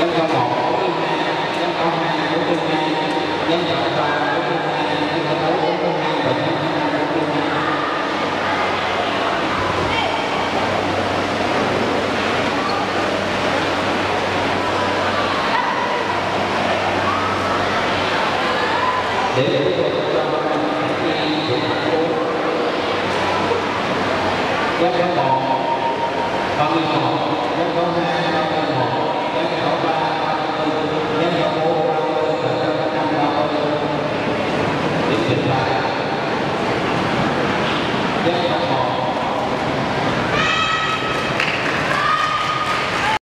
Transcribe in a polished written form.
dân câu 1 42, dân câu 2 42, dân câu 3 42, dân câu 4 42 và dân câu 5 42. Để tiếp tục cho dân câu 1, dân câu 1, dân câu 2,